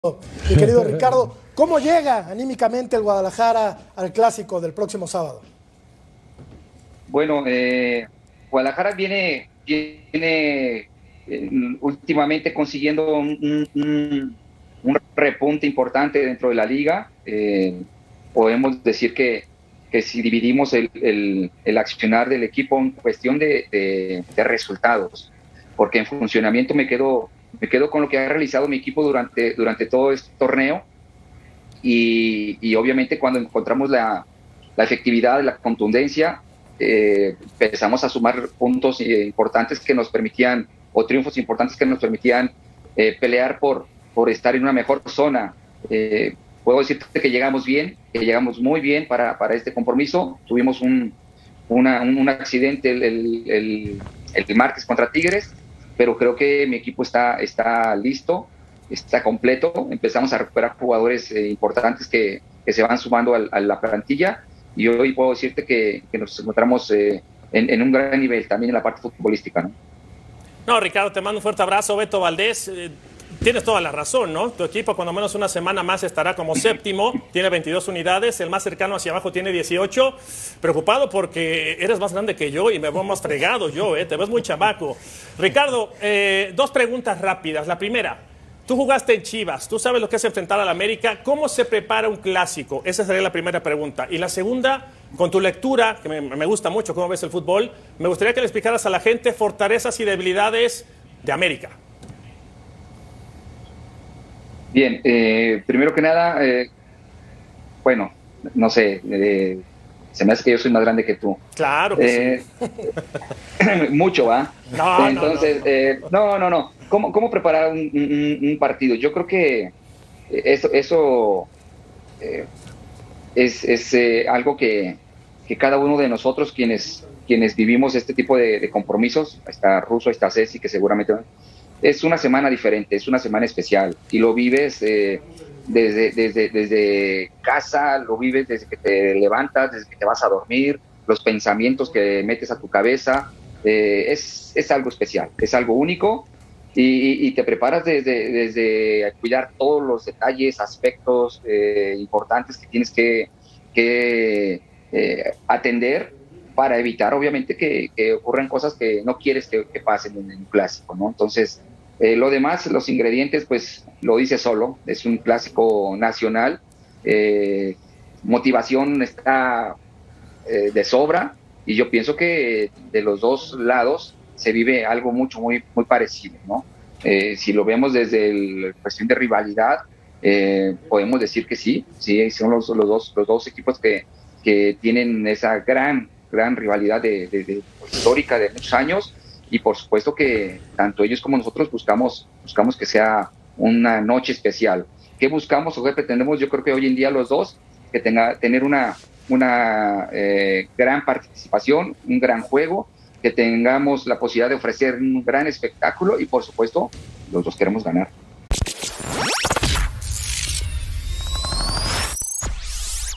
Mi querido Ricardo, ¿cómo llega anímicamente el Guadalajara al clásico del próximo sábado? Bueno, Guadalajara viene últimamente consiguiendo un repunte importante dentro de la liga. Podemos decir que si dividimos el accionar del equipo en cuestión de resultados, porque en funcionamiento me quedo con lo que ha realizado mi equipo durante todo este torneo y obviamente cuando encontramos la efectividad, la contundencia, empezamos a sumar puntos importantes que nos permitían, o triunfos importantes que nos permitían pelear por estar en una mejor zona. Puedo decirte que llegamos bien, que llegamos muy bien para este compromiso. Tuvimos un accidente el martes contra Tigres, pero creo que mi equipo está listo, está completo. Empezamos a recuperar jugadores importantes que se van sumando a la plantilla y hoy puedo decirte que nos encontramos en un gran nivel también en la parte futbolística, ¿no? No, Ricardo, te mando un fuerte abrazo. Beto Valdés, tienes toda la razón, ¿no? Tu equipo cuando menos una semana más estará como séptimo, tiene 22 unidades, el más cercano hacia abajo tiene 18. Preocupado porque eres más grande que yo y me veo más fregado yo, te ves muy chamaco. Ricardo, dos preguntas rápidas. La primera, tú jugaste en Chivas, tú sabes lo que es enfrentar al América. ¿Cómo se prepara un clásico? Esa sería la primera pregunta. Y la segunda, con tu lectura, que me gusta mucho cómo ves el fútbol, me gustaría que le explicaras a la gente fortalezas y debilidades de América. Bien, primero que nada, bueno, no sé, se me hace que yo soy más grande que tú. Claro que sí. Mucho, ¿va? No, Entonces, no. ¿Cómo preparar un partido? Yo creo que eso es algo que cada uno de nosotros, quienes vivimos este tipo de compromisos, está Russo, está Ceci, que seguramente es una semana diferente, es una semana especial y lo vives desde casa, lo vives desde que te levantas, desde que te vas a dormir, los pensamientos que metes a tu cabeza, es algo especial, es algo único y te preparas desde cuidar todos los detalles, aspectos importantes que tienes que atender para evitar obviamente que ocurran cosas que no quieres que pasen en un clásico, ¿no? Entonces, lo demás, los ingredientes, pues lo dice solo, es un clásico nacional, motivación está de sobra y yo pienso que de los dos lados se vive algo muy parecido, ¿no? Si lo vemos desde la cuestión de rivalidad, podemos decir que sí, son los dos equipos que tienen esa gran rivalidad histórica de muchos años y por supuesto que tanto ellos como nosotros buscamos que sea una noche especial. ¿Qué buscamos o qué pretendemos? Yo creo que hoy en día los dos, que tener una gran participación, un gran juego, que tengamos la posibilidad de ofrecer un gran espectáculo y por supuesto los dos queremos ganar.